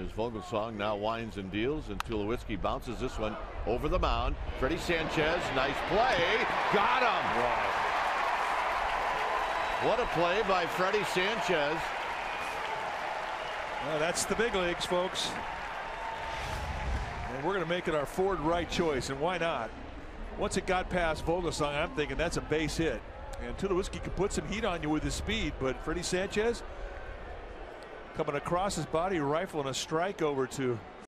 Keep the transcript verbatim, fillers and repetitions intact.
as Vogelsong now winds and deals, and Tulowitzki bounces this one over the mound. Freddie Sanchez, nice play, got him. Wow. What a play by Freddie Sanchez. Well, that's the big leagues, folks. And we're going to make it our forward right choice, and why not? Once it got past Vogelsong, I'm thinking that's a base hit. And Tulowitzki can put some heat on you with his speed, but Freddie Sanchez coming across his body, rifling a strike over to